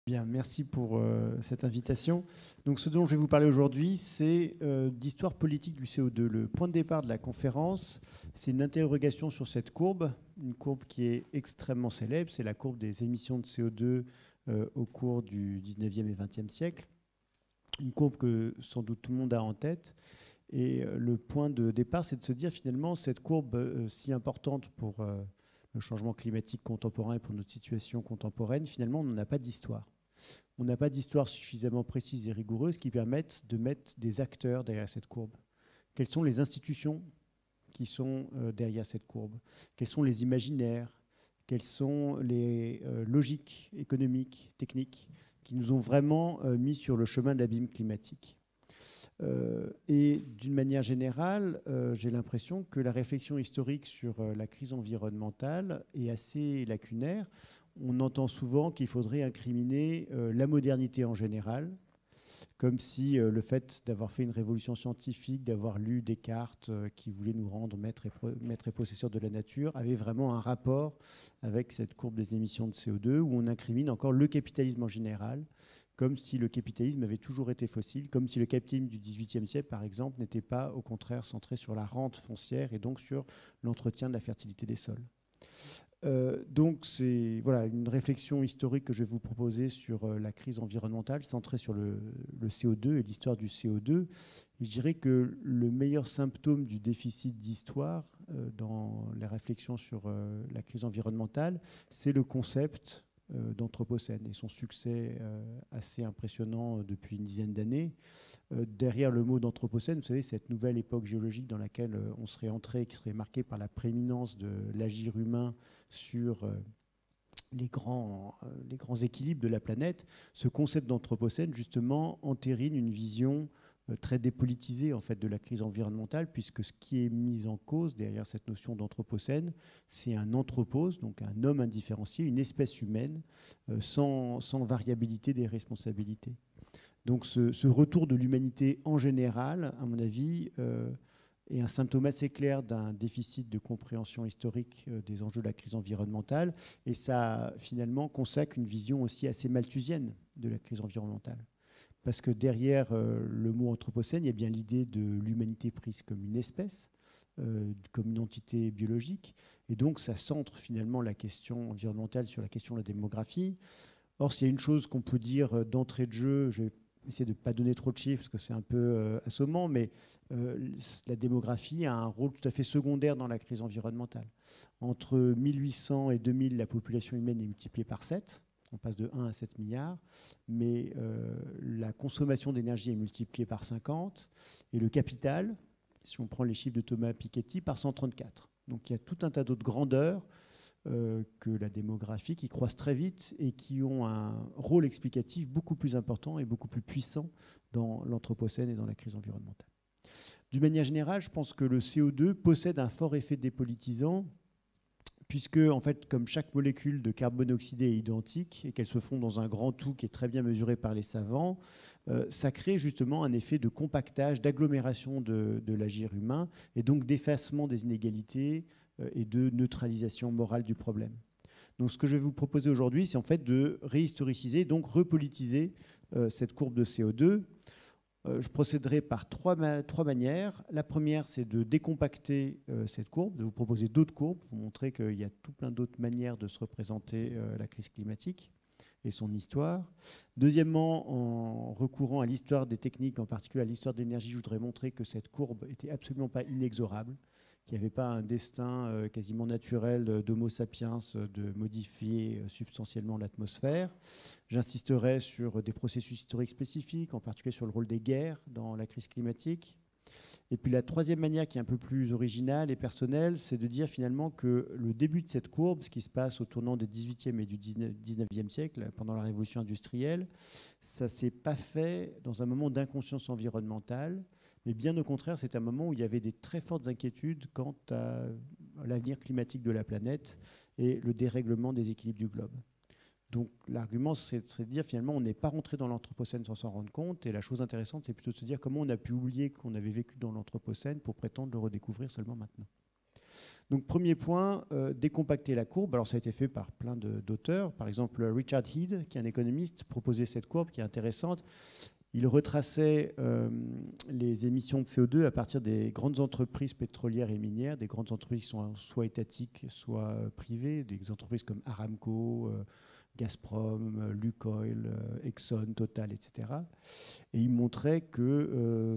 Bien, merci pour cette invitation. Donc, ce dont je vais vous parler aujourd'hui, c'est d'histoire politique du CO2. Le point de départ de la conférence, c'est une interrogation sur cette courbe, une courbe qui est extrêmement célèbre, c'est la courbe des émissions de CO2 au cours du 19e et 20e siècle. Une courbe que sans doute tout le monde a en tête. Et le point de départ, c'est de se dire finalement, cette courbe si importante pour le changement climatique contemporain et pour notre situation contemporaine, finalement, on n'en a pas d'histoire. On n'a pas d'histoire suffisamment précise et rigoureuse qui permettent de mettre des acteurs derrière cette courbe. Quelles sont les institutions qui sont derrière cette courbe? Quels sont les imaginaires? Quelles sont les logiques économiques, techniques qui nous ont vraiment mis sur le chemin de l'abîme climatique? Et d'une manière générale, j'ai l'impression que la réflexion historique sur la crise environnementale est assez lacunaire. On entend souvent qu'il faudrait incriminer la modernité en général, comme si le fait d'avoir fait une révolution scientifique, d'avoir lu Descartes qui voulait nous rendre maîtres et possesseurs de la nature, avait vraiment un rapport avec cette courbe des émissions de CO2, où on incrimine encore le capitalisme en général, comme si le capitalisme avait toujours été fossile, comme si le capitalisme du XVIIIe siècle, par exemple, n'était pas au contraire centré sur la rente foncière et donc sur l'entretien de la fertilité des sols. Donc c'est voilà, une réflexion historique que je vais vous proposer sur la crise environnementale, centrée sur le CO2 et l'histoire du CO2. Et je dirais que le meilleur symptôme du déficit d'histoire dans les réflexions sur la crise environnementale, c'est le concept d'Anthropocène et son succès assez impressionnant depuis une dizaine d'années. Derrière le mot d'Anthropocène, vous savez, cette nouvelle époque géologique dans laquelle on serait entré, qui serait marquée par la prééminence de l'agir humain sur les grands équilibres de la planète, ce concept d'Anthropocène, justement, entérine une vision très dépolitisée en fait, de la crise environnementale, puisque ce qui est mis en cause derrière cette notion d'Anthropocène, c'est un anthropos, donc un homme indifférencié, une espèce humaine, sans variabilité des responsabilités. Donc ce retour de l'humanité en général, à mon avis, est un symptôme assez clair d'un déficit de compréhension historique des enjeux de la crise environnementale. Et ça, finalement, consacre une vision aussi assez malthusienne de la crise environnementale. Parce que derrière le mot anthropocène, il y a bien l'idée de l'humanité prise comme une espèce, comme une entité biologique. Et donc, ça centre finalement la question environnementale sur la question de la démographie. Or, s'il y a une chose qu'on peut dire d'entrée de jeu, je vais essayer de ne pas donner trop de chiffres parce que c'est un peu assommant, mais la démographie a un rôle tout à fait secondaire dans la crise environnementale. Entre 1800 et 2000, la population humaine est multipliée par 7. On passe de 1 à 7 milliards, mais la consommation d'énergie est multipliée par 50 et le capital, si on prend les chiffres de Thomas Piketty, par 134. Donc il y a tout un tas d'autres grandeurs que la démographie, qui croissent très vite et qui ont un rôle explicatif beaucoup plus important et beaucoup plus puissant dans l'Anthropocène et dans la crise environnementale. D'une manière générale, je pense que le CO2 possède un fort effet dépolitisant, puisque, en fait, comme chaque molécule de carbone oxydé est identique et qu'elles se font dans un grand tout qui est très bien mesuré par les savants, ça crée justement un effet de compactage, d'agglomération de l'agir humain et donc d'effacement des inégalités et de neutralisation morale du problème. Donc ce que je vais vous proposer aujourd'hui, c'est en fait de réhistoriciser, donc repolitiser cette courbe de CO2. Je procéderai par trois manières. La première, c'est de décompacter cette courbe, de vous proposer d'autres courbes, vous montrer qu'il y a tout plein d'autres manières de se représenter la crise climatique et son histoire. Deuxièmement, en recourant à l'histoire des techniques, en particulier à l'histoire de l'énergie, je voudrais montrer que cette courbe n'était absolument pas inexorable, qu'il n'y avait pas un destin quasiment naturel d'Homo sapiens de modifier substantiellement l'atmosphère. J'insisterai sur des processus historiques spécifiques, en particulier sur le rôle des guerres dans la crise climatique. Et puis la troisième manière qui est un peu plus originale et personnelle, c'est de dire finalement que le début de cette courbe, ce qui se passe au tournant du XVIIIe et du XIXe siècle, pendant la révolution industrielle, ça ne s'est pas fait dans un moment d'inconscience environnementale, mais bien au contraire, c'est un moment où il y avait des très fortes inquiétudes quant à l'avenir climatique de la planète et le dérèglement des équilibres du globe. Donc l'argument, c'est de dire finalement, on n'est pas rentré dans l'Anthropocène sans s'en rendre compte. Et la chose intéressante, c'est plutôt de se dire comment on a pu oublier qu'on avait vécu dans l'Anthropocène pour prétendre le redécouvrir seulement maintenant. Donc premier point, décompacter la courbe. Alors ça a été fait par plein d'auteurs. Par exemple, Richard Head, qui est un économiste, proposait cette courbe qui est intéressante. Il retraçait les émissions de CO2 à partir des grandes entreprises pétrolières et minières, des grandes entreprises qui sont soit étatiques, soit privées, des entreprises comme Aramco, Gazprom, Lukoil, Exxon, Total, etc. Et il montrait que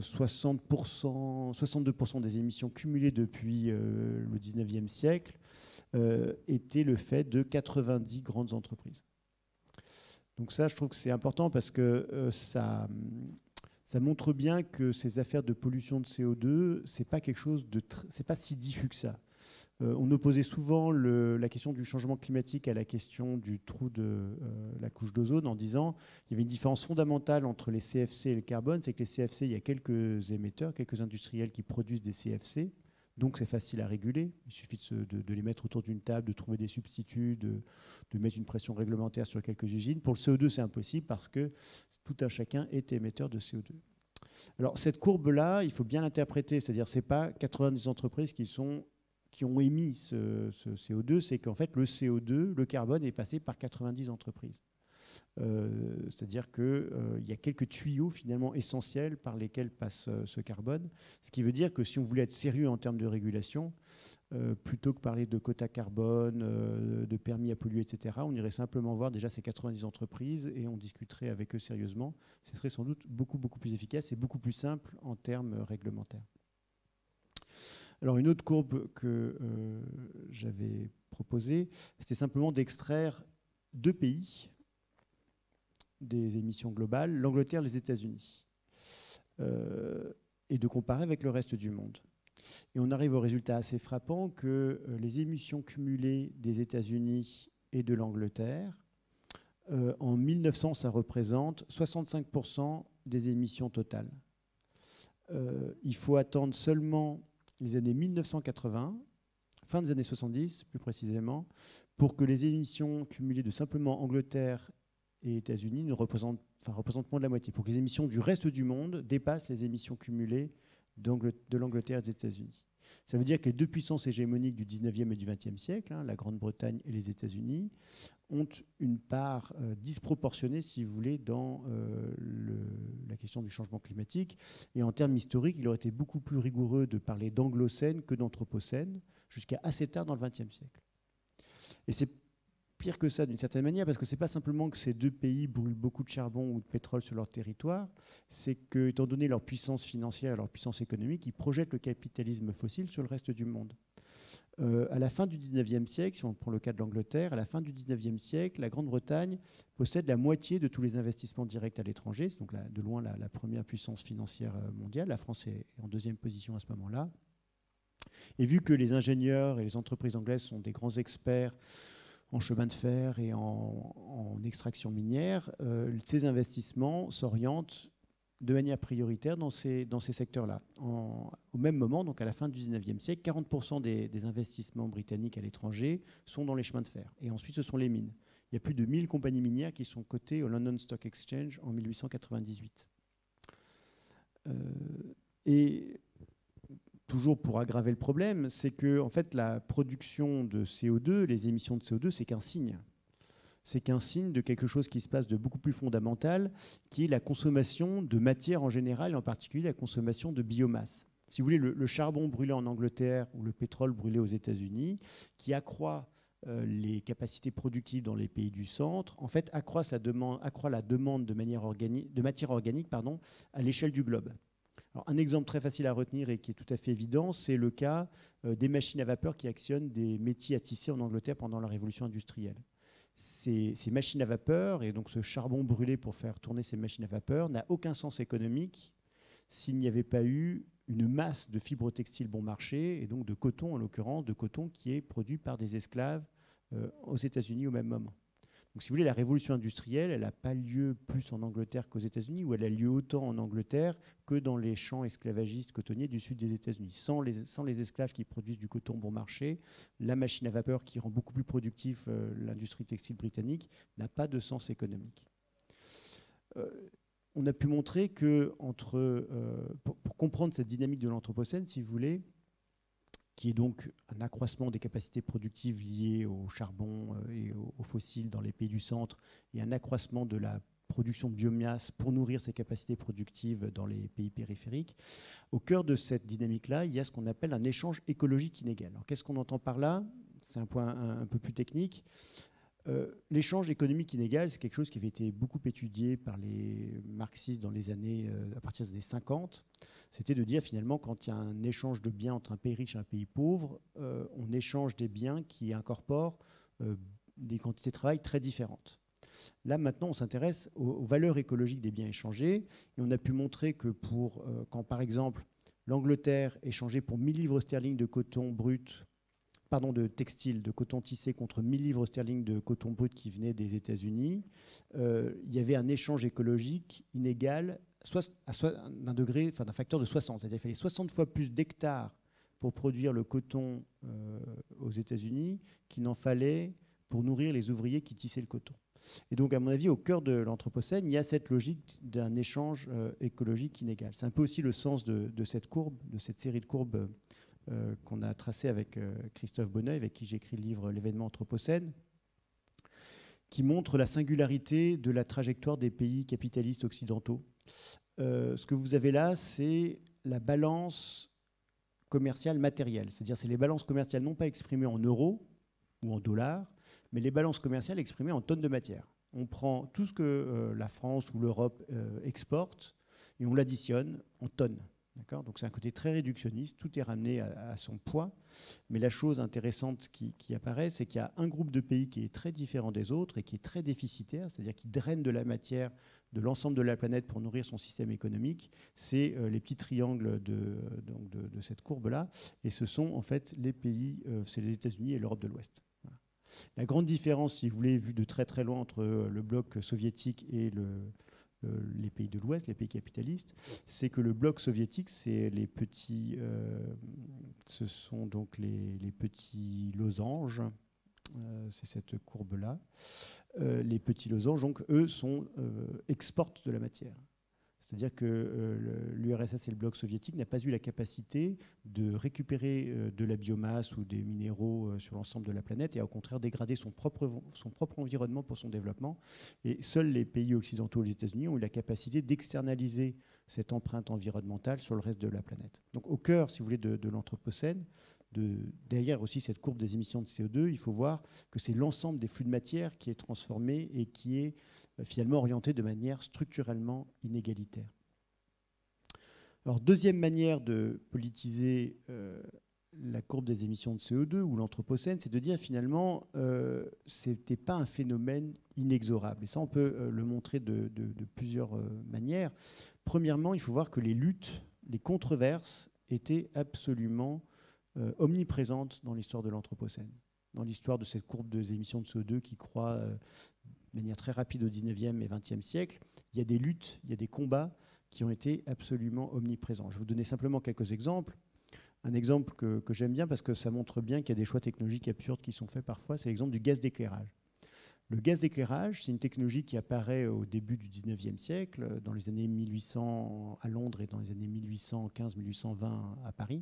62% des émissions cumulées depuis le 19e siècle étaient le fait de 90 grandes entreprises. Donc ça, je trouve que c'est important parce que ça montre bien que ces affaires de pollution de CO2, c'est pas quelque chose c'est pas si diffus que ça. On opposait souvent la question du changement climatique à la question du trou de la couche d'ozone en disant qu'il y avait une différence fondamentale entre les CFC et le carbone, c'est que les CFC, il y a quelques émetteurs, quelques industriels qui produisent des CFC, donc c'est facile à réguler. Il suffit de les mettre autour d'une table, de trouver des substituts, de mettre une pression réglementaire sur quelques usines. Pour le CO2, c'est impossible parce que tout un chacun est émetteur de CO2. Alors cette courbe-là, il faut bien l'interpréter, c'est-à-dire ce n'est pas 90 entreprises qui ont émis ce CO2, c'est qu'en fait, le CO2, le carbone, est passé par 90 entreprises. C'est-à-dire qu'il y a quelques tuyaux finalement essentiels par lesquels passe ce carbone. Ce qui veut dire que si on voulait être sérieux en termes de régulation, plutôt que parler de quotas carbone, de permis à polluer, etc., on irait simplement voir déjà ces 90 entreprises et on discuterait avec eux sérieusement. Ce serait sans doute beaucoup, beaucoup plus efficace et beaucoup plus simple en termes réglementaires. Alors une autre courbe que j'avais proposée, c'était simplement d'extraire deux pays des émissions globales, l'Angleterre et les États-Unis, et de comparer avec le reste du monde. Et on arrive au résultat assez frappant que les émissions cumulées des États-Unis et de l'Angleterre, en 1900, ça représente 65% des émissions totales. Il faut attendre seulement les années 1980, fin des années 70 plus précisément, pour que les émissions cumulées de simplement Angleterre et États-Unis ne représentent moins de la moitié, pour que les émissions du reste du monde dépassent les émissions cumulées de l'Angleterre et des États-Unis. Ça veut dire que les deux puissances hégémoniques du 19e et du 20e siècle, la Grande-Bretagne et les États-Unis, ont une part disproportionnée, si vous voulez, dans la question du changement climatique. Et en termes historiques, il aurait été beaucoup plus rigoureux de parler d'anglocène que d'anthropocène, jusqu'à assez tard dans le XXe siècle. Et c'est pire que ça, d'une certaine manière, parce que ce n'est pas simplement que ces deux pays brûlent beaucoup de charbon ou de pétrole sur leur territoire, c'est que, étant donné leur puissance financière et leur puissance économique, ils projettent le capitalisme fossile sur le reste du monde. À la fin du 19e siècle, si on prend le cas de l'Angleterre, à la fin du 19e siècle, la Grande-Bretagne possède la moitié de tous les investissements directs à l'étranger. C'est donc de loin la première puissance financière mondiale. La France est en deuxième position à ce moment-là. Et vu que les ingénieurs et les entreprises anglaises sont des grands experts en chemin de fer et en extraction minière, ces investissements s'orientent de manière prioritaire dans ces secteurs-là. Au même moment, donc à la fin du 19e siècle, 40% des investissements britanniques à l'étranger sont dans les chemins de fer. Et ensuite, ce sont les mines. Il y a plus de 1000 compagnies minières qui sont cotées au London Stock Exchange en 1898. Et toujours pour aggraver le problème, c'est que en fait, la production de CO2, les émissions de CO2, c'est qu'un signe. C'est qu'un signe de quelque chose qui se passe de beaucoup plus fondamental, qui est la consommation de matière en général, et en particulier la consommation de biomasse. Si vous voulez, le charbon brûlé en Angleterre ou le pétrole brûlé aux États-Unis, qui accroît les capacités productives dans les pays du centre, en fait, accroît la demande de matière organique à l'échelle du globe. Alors, un exemple très facile à retenir et qui est tout à fait évident, c'est le cas des machines à vapeur qui actionnent des métiers à tisser en Angleterre pendant la révolution industrielle. Ces machines à vapeur et donc ce charbon brûlé pour faire tourner ces machines à vapeur n'a aucun sens économique s'il n'y avait pas eu une masse de fibres textiles bon marché et donc de coton, en l'occurrence, de coton qui est produit par des esclaves aux États-Unis au même moment. Donc si vous voulez, la révolution industrielle, elle n'a pas lieu plus en Angleterre qu'aux États-Unis, ou elle a lieu autant en Angleterre que dans les champs esclavagistes cotonniers du sud des États-Unis. Sans les esclaves qui produisent du coton bon marché, la machine à vapeur qui rend beaucoup plus productif l'industrie textile britannique n'a pas de sens économique. On a pu montrer que pour comprendre cette dynamique de l'anthropocène, si vous voulez, qui est donc un accroissement des capacités productives liées au charbon et aux fossiles dans les pays du centre, et un accroissement de la production de biomasse pour nourrir ces capacités productives dans les pays périphériques. Au cœur de cette dynamique-là, il y a ce qu'on appelle un échange écologique inégal. Alors, qu'est-ce qu'on entend par là? C'est un point un peu plus technique. L'échange économique inégal, c'est quelque chose qui avait été beaucoup étudié par les marxistes dans les années, à partir des années 50. C'était de dire finalement, quand il y a un échange de biens entre un pays riche et un pays pauvre, on échange des biens qui incorporent des quantités de travail très différentes. Là, maintenant, on s'intéresse aux valeurs écologiques des biens échangés, et on a pu montrer que quand, par exemple, l'Angleterre échangeait pour 1000 livres sterling de coton brut, de textile, de coton tissé contre 1000 livres sterling de coton brut qui venait des États-Unis, il y avait un échange écologique inégal d'un facteur de 60. C'est-à-dire qu'il fallait 60 fois plus d'hectares pour produire le coton aux États-Unis qu'il n'en fallait pour nourrir les ouvriers qui tissaient le coton. Et donc, à mon avis, au cœur de l'Anthropocène, il y a cette logique d'un échange écologique inégal. C'est un peu aussi le sens de cette courbe, de cette série de courbes qu'on a tracée avec Christophe Bonneuil, avec qui j'ai écrit le livre L'événement Anthropocène, qui montre la singularité de la trajectoire des pays capitalistes occidentaux. Ce que vous avez là, c'est la balance commerciale matérielle. C'est-à-dire, c'est les balances commerciales non pas exprimées en euros ou en dollars, mais les balances commerciales exprimées en tonnes de matière. On prend tout ce que la France ou l'Europe exporte et on l'additionne en tonnes. Donc c'est un côté très réductionniste, tout est ramené à son poids. Mais la chose intéressante qui apparaît, c'est qu'il y a un groupe de pays qui est très différent des autres et qui est très déficitaire, c'est-à-dire qui draine de la matière de l'ensemble de la planète pour nourrir son système économique. C'est les petits triangles de cette courbe-là. Et ce sont en fait les pays, c'est les États-Unis et l'Europe de l'Ouest. Voilà. La grande différence, si vous voulez, vue de très très loin entre le bloc soviétique et les pays de l'Ouest, les pays capitalistes, c'est que le bloc soviétique, c'est les petits, ce sont donc les petits losanges, c'est cette courbe-là. Les petits losanges, donc eux, exportent de la matière. C'est-à-dire que l'URSS et le bloc soviétique n'a pas eu la capacité de récupérer de la biomasse ou des minéraux sur l'ensemble de la planète et a au contraire dégradé son propre environnement pour son développement. Et seuls les pays occidentaux, les États-Unis, ont eu la capacité d'externaliser cette empreinte environnementale sur le reste de la planète. Donc au cœur, si vous voulez, de l'Anthropocène, derrière aussi cette courbe des émissions de CO2, il faut voir que c'est l'ensemble des flux de matière qui est transformé et qui est finalement orienté de manière structurellement inégalitaire. Alors, deuxième manière de politiser la courbe des émissions de CO2 ou l'Anthropocène, c'est de dire finalement ce n'était pas un phénomène inexorable. Et ça, on peut le montrer de plusieurs manières. Premièrement, il faut voir que les luttes, les controverses étaient absolument omniprésentes dans l'histoire de l'Anthropocène, dans l'histoire de cette courbe des émissions de CO2 qui croît de manière très rapide au 19e et 20e siècle. Il y a des luttes, il y a des combats qui ont été absolument omniprésents. Je vais vous donner simplement quelques exemples. Un exemple que j'aime bien parce que ça montre bien qu'il y a des choix technologiques absurdes qui sont faits parfois, c'est l'exemple du gaz d'éclairage. Le gaz d'éclairage, c'est une technologie qui apparaît au début du 19e siècle, dans les années 1800 à Londres et dans les années 1815-1820 à Paris.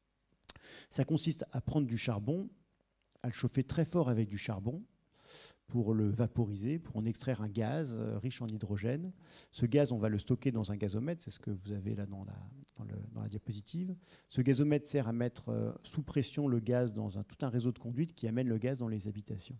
Ça consiste à prendre du charbon, à le chauffer très fort avec du charbon, pour le vaporiser, pour en extraire un gaz riche en hydrogène. Ce gaz, on va le stocker dans un gazomètre, c'est ce que vous avez là dans la diapositive. Ce gazomètre sert à mettre sous pression le gaz dans tout un réseau de conduites qui amène le gaz dans les habitations.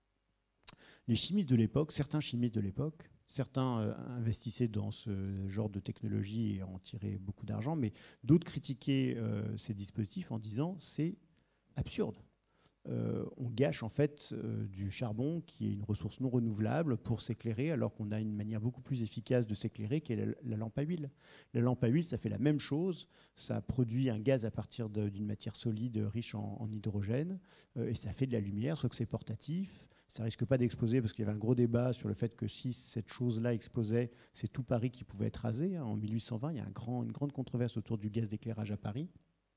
Les chimistes de l'époque, certains chimistes de l'époque, certains investissaient dans ce genre de technologie et en tiraient beaucoup d'argent, mais d'autres critiquaient ces dispositifs en disant c'est absurde. On gâche en fait du charbon qui est une ressource non renouvelable pour s'éclairer alors qu'on a une manière beaucoup plus efficace de s'éclairer qui est la lampe à huile. La lampe à huile, ça fait la même chose, ça produit un gaz à partir d'une matière solide riche en hydrogène et ça fait de la lumière, sauf que c'est portatif, ça risque pas d'exploser parce qu'il y avait un gros débat sur le fait que si cette chose-là explosait, c'est tout Paris qui pouvait être rasé. En 1820, il y a une grande controverse autour du gaz d'éclairage à Paris.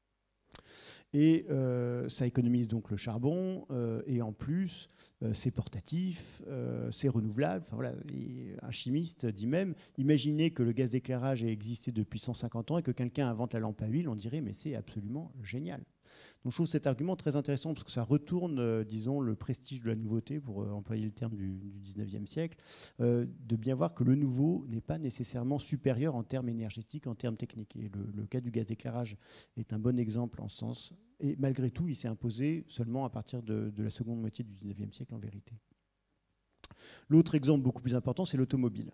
Et ça économise donc le charbon et en plus c'est portatif, c'est renouvelable. Enfin, voilà. Et un chimiste dit même, imaginez que le gaz d'éclairage ait existé depuis 150 ans et que quelqu'un invente la lampe à huile, on dirait mais c'est absolument génial. Donc je trouve cet argument très intéressant parce que ça retourne, disons, le prestige de la nouveauté, pour employer le terme du 19e siècle, de bien voir que le nouveau n'est pas nécessairement supérieur en termes énergétiques, en termes techniques. Et le cas du gaz d'éclairage est un bon exemple en ce sens. Et malgré tout, il s'est imposé seulement à partir de la seconde moitié du 19e siècle en vérité. L'autre exemple beaucoup plus important, c'est l'automobile.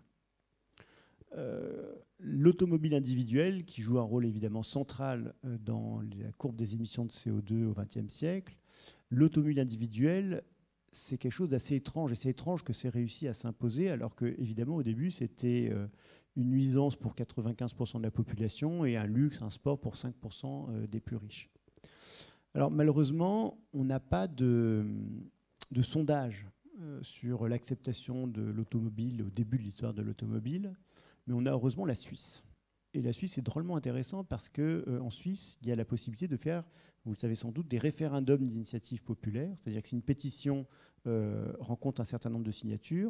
L'automobile individuelle, qui joue un rôle évidemment central dans la courbe des émissions de CO2 au XXe siècle, l'automobile individuelle, c'est quelque chose d'assez étrange. Et c'est étrange que c'est réussi à s'imposer, alors que, évidemment, au début, c'était une nuisance pour 95% de la population et un luxe, un sport pour 5% des plus riches. Alors, malheureusement, on n'a pas de sondage sur l'acceptation de l'automobile au début de l'histoire de l'automobile. Mais on a heureusement la Suisse. Et la Suisse est drôlement intéressant parce qu'en Suisse, il y a la possibilité de faire, vous le savez sans doute, des référendums d'initiative populaire. C'est-à-dire que si une pétition rencontre un certain nombre de signatures,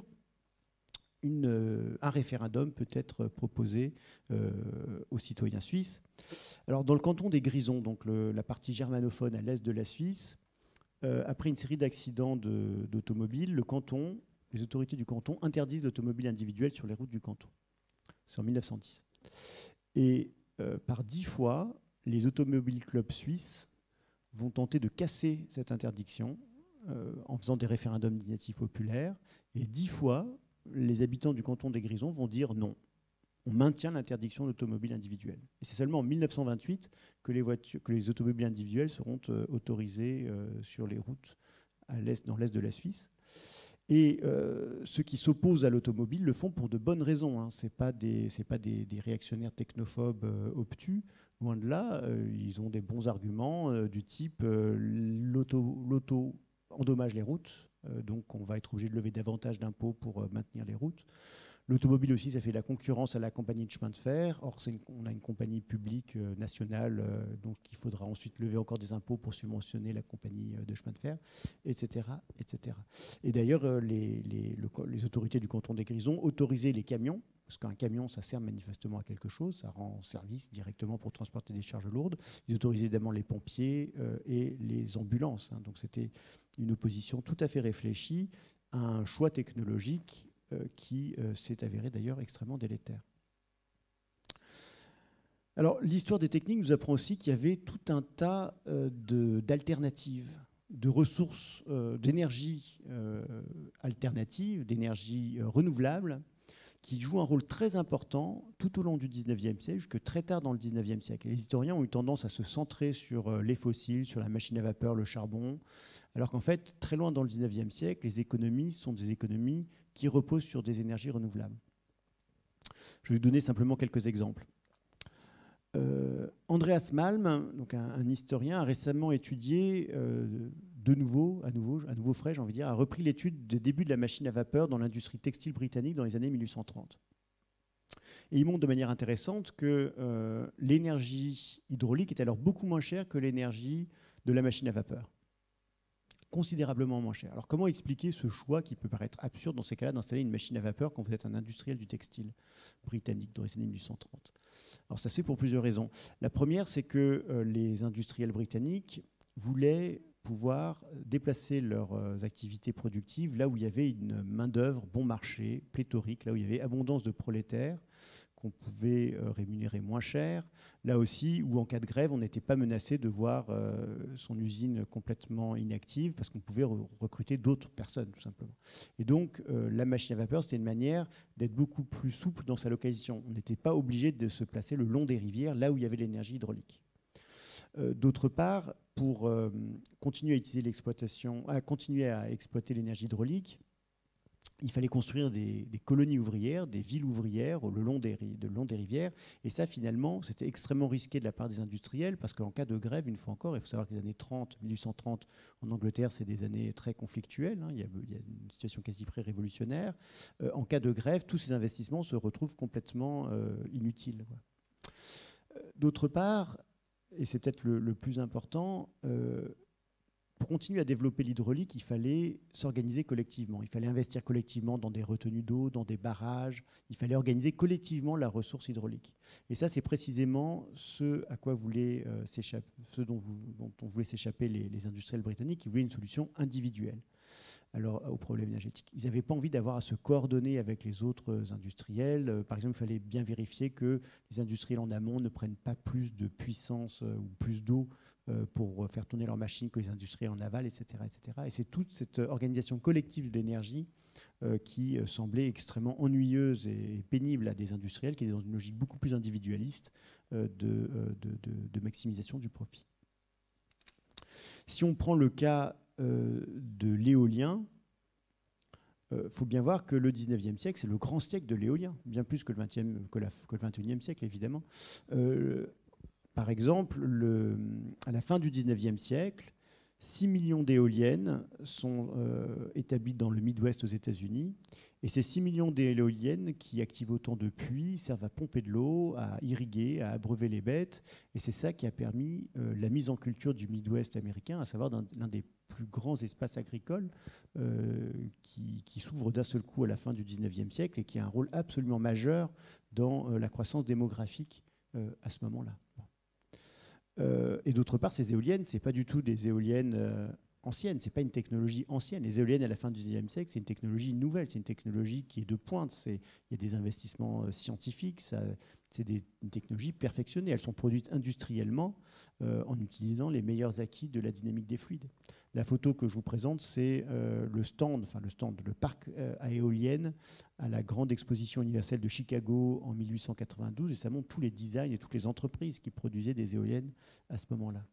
un référendum peut être proposé aux citoyens suisses. Alors dans le canton des Grisons, donc la partie germanophone à l'est de la Suisse, après une série d'accidents d'automobiles, les autorités du canton interdisent l'automobile individuelle sur les routes du canton. C'est en 1910. Et par 10 fois, les automobiles clubs suisses vont tenter de casser cette interdiction en faisant des référendums d'initiative populaire. Et 10 fois, les habitants du canton des Grisons vont dire non. On maintient l'interdiction de l'automobile individuelle. Et c'est seulement en 1928 que les automobiles individuelles seront autorisées sur les routes dans l'est de la Suisse. Et ceux qui s'opposent à l'automobile le font pour de bonnes raisons. Hein. Ce n'est pas des réactionnaires technophobes obtus. Loin de là, ils ont des bons arguments du type l'auto endommage les routes, donc on va être obligé de lever davantage d'impôts pour maintenir les routes. L'automobile aussi, ça fait de la concurrence à la compagnie de chemin de fer. Or, on a une compagnie publique nationale, donc il faudra ensuite lever encore des impôts pour subventionner la compagnie de chemin de fer, etc. etc. Et d'ailleurs, les autorités du canton des Grisons autorisaient les camions, parce qu'un camion, ça sert manifestement à quelque chose, ça rend service directement pour transporter des charges lourdes. Ils autorisaient évidemment les pompiers et les ambulances. Hein. Donc c'était une opposition tout à fait réfléchie à un choix technologique qui s'est avéré d'ailleurs extrêmement délétère. Alors, l'histoire des techniques nous apprend aussi qu'il y avait tout un tas d'alternatives, de ressources d'énergie alternatives, d'énergie renouvelable, qui jouent un rôle très important tout au long du 19e siècle, jusque très tard dans le 19e siècle. Et les historiens ont eu tendance à se centrer sur les fossiles, sur la machine à vapeur, le charbon, alors qu'en fait, très loin dans le 19e siècle, les économies sont des économies qui reposent sur des énergies renouvelables. Je vais vous donner simplement quelques exemples. Andreas Malm, donc un historien, a récemment étudié, à nouveau frais, j'ai envie de dire, a repris l'étude des débuts de la machine à vapeur dans l'industrie textile britannique dans les années 1830. Et il montre de manière intéressante que l'énergie hydraulique est alors beaucoup moins chère que l'énergie de la machine à vapeur. Considérablement moins cher. Alors comment expliquer ce choix qui peut paraître absurde dans ces cas-là d'installer une machine à vapeur quand vous êtes un industriel du textile britannique dans les années 1830 ? Alors ça se fait pour plusieurs raisons. La première, c'est que les industriels britanniques voulaient pouvoir déplacer leurs activités productives là où il y avait une main-d'œuvre bon marché, pléthorique, là où il y avait abondance de prolétaires qu'on pouvait rémunérer moins cher, là aussi où en cas de grève, on n'était pas menacé de voir son usine complètement inactive parce qu'on pouvait recruter d'autres personnes, tout simplement. Et donc, la machine à vapeur, c'était une manière d'être beaucoup plus souple dans sa localisation. On n'était pas obligé de se placer le long des rivières, là où il y avait l'énergie hydraulique. D'autre part, pour continuer à utiliser continuer à exploiter l'énergie hydraulique, il fallait construire des colonies ouvrières, des villes ouvrières le long des rivières. Et ça, finalement, c'était extrêmement risqué de la part des industriels parce qu'en cas de grève, une fois encore, il faut savoir que les années 30, 1830, en Angleterre, c'est des années très conflictuelles. Hein, il y a une situation quasi pré-révolutionnaire. En cas de grève, tous ces investissements se retrouvent complètement inutiles. D'autre part, et c'est peut-être le plus important, pour continuer à développer l'hydraulique, il fallait s'organiser collectivement. Il fallait investir collectivement dans des retenues d'eau, dans des barrages. Il fallait organiser collectivement la ressource hydraulique. Et ça, c'est précisément ce à quoi ce dont on voulait s'échapper les industriels britanniques, qui voulaient une solution individuelle au problème énergétique. Ils n'avaient pas envie d'avoir à se coordonner avec les autres industriels. Par exemple, il fallait bien vérifier que les industriels en amont ne prennent pas plus de puissance ou plus d'eau pour faire tourner leurs machines que les industriels en aval, etc. etc. Et c'est toute cette organisation collective de l'énergie qui semblait extrêmement ennuyeuse et pénible à des industriels qui étaient dans une logique beaucoup plus individualiste de maximisation du profit. Si on prend le cas de l'éolien, faut bien voir que le 19e siècle, c'est le grand siècle de l'éolien, bien plus que le 21e siècle, évidemment. Par exemple, à la fin du 19e siècle, 6 millions d'éoliennes sont établies dans le Midwest aux États-Unis. Et ces 6 millions d'éoliennes qui activent autant de puits servent à pomper de l'eau, à irriguer, à abreuver les bêtes. Et c'est ça qui a permis la mise en culture du Midwest américain, à savoir l'un des plus grands espaces agricoles qui s'ouvre d'un seul coup à la fin du 19e siècle et qui a un rôle absolument majeur dans la croissance démographique à ce moment-là. Et d'autre part, ces éoliennes, ce n'est pas du tout des éoliennes anciennes, ce n'est pas une technologie ancienne. Les éoliennes à la fin du XIXe siècle, c'est une technologie nouvelle, c'est une technologie qui est de pointe. Il y a des investissements scientifiques, c'est une technologie perfectionnée. Elles sont produites industriellement en utilisant les meilleurs acquis de la dynamique des fluides. La photo que je vous présente, c'est le parc à éoliennes à la grande exposition universelle de Chicago en 1892, et ça montre tous les designs et toutes les entreprises qui produisaient des éoliennes à ce moment-là.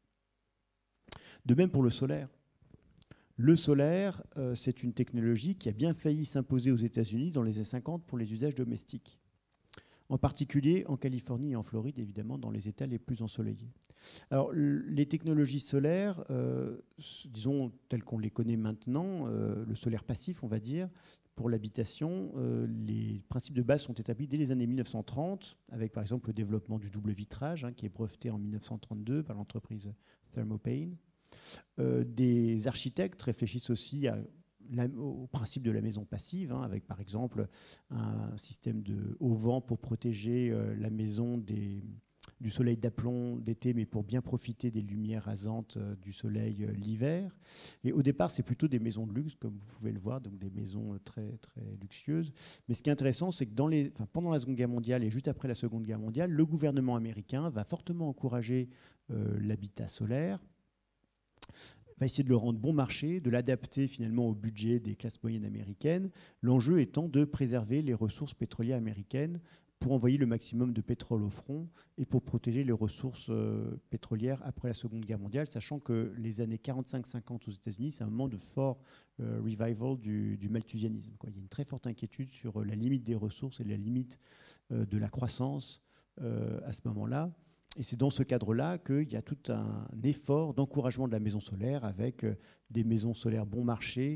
De même pour le solaire. Le solaire, c'est une technologie qui a bien failli s'imposer aux États-Unis dans les années 50 pour les usages domestiques. En particulier en Californie et en Floride, évidemment, dans les États les plus ensoleillés. Alors, les technologies solaires, disons, telles qu'on les connaît maintenant, le solaire passif, on va dire, pour l'habitation, les principes de base sont établis dès les années 1930, avec par exemple le développement du double vitrage, qui est breveté en 1932 par l'entreprise Thermopane. Des architectes réfléchissent aussi au principe de la maison passive, avec par exemple un système de haut-vent pour protéger la maison du soleil d'aplomb d'été, mais pour bien profiter des lumières rasantes du soleil l'hiver. Et au départ, c'est plutôt des maisons de luxe, comme vous pouvez le voir, donc des maisons très, très luxueuses. Mais ce qui est intéressant, c'est que pendant la Seconde Guerre mondiale et juste après la Seconde Guerre mondiale, le gouvernement américain va fortement encourager l'habitat solaire, va essayer de le rendre bon marché, de l'adapter finalement au budget des classes moyennes américaines, l'enjeu étant de préserver les ressources pétrolières américaines pour envoyer le maximum de pétrole au front et pour protéger les ressources pétrolières après la Seconde Guerre mondiale, sachant que les années 45-50 aux États-Unis, c'est un moment de fort revival du malthusianisme. Il y a une très forte inquiétude sur la limite des ressources et la limite de la croissance à ce moment-là. Et c'est dans ce cadre-là qu'il y a tout un effort d'encouragement de la maison solaire avec des maisons solaires bon marché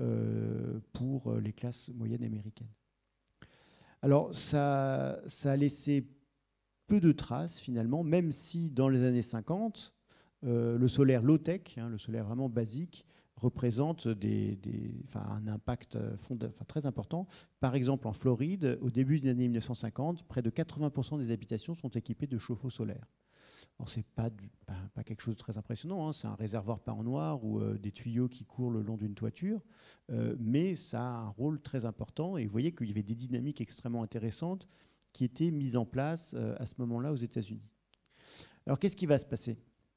pour les classes moyennes américaines. Alors, ça a laissé peu de traces, finalement, même si dans les années 50, le solaire low-tech, le solaire vraiment basique, représente un impact très important. Par exemple, en Floride, au début des années 1950, près de 80% des habitations sont équipées de chauffe-eau solaire. Alors, ce n'est pas quelque chose de très impressionnant, c'est un réservoir peint en noir ou des tuyaux qui courent le long d'une toiture, mais ça a un rôle très important. Et vous voyez qu'il y avait des dynamiques extrêmement intéressantes qui étaient mises en place à ce moment-là aux États-Unis. Alors, qu'est-ce qui va se passer